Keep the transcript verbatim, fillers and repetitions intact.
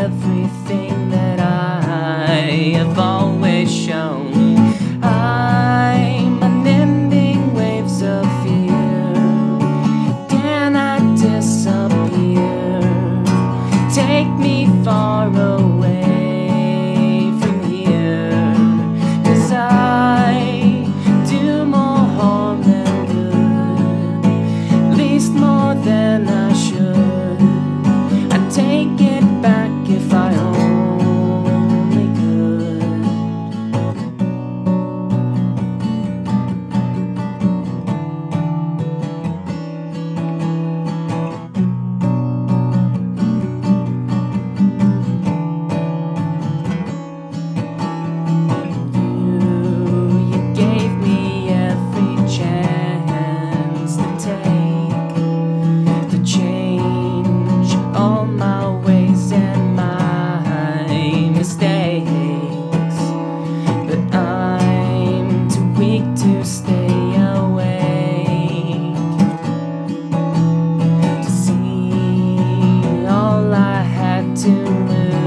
everything that I have always shown. I'm unending waves of fear. Can I disappear? Take me far away from here, 'cause I do more harm than good, at least more than I should. I'd take it back if I only could. You, you gave me every chance to take, to change all my ways and my mistakes, but I'm too weak to stay awake, to see all I had to lose.